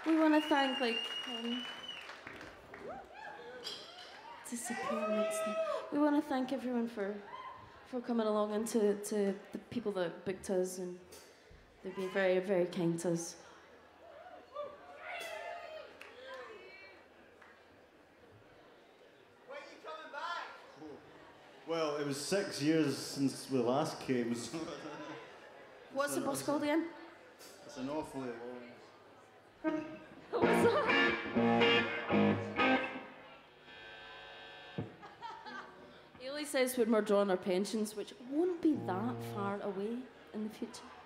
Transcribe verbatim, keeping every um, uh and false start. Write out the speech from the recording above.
We want to thank, like, um, disappear next thing. We want to thank everyone for for coming along and to, to the people that booked us, and they've been very, very kind to us. When are you coming back? Well, it was six years since we last came. So What's the bus called again? It's an awfully long. What's that? Ailidh says when we're drawing our pensions, which won't be that far away in the future.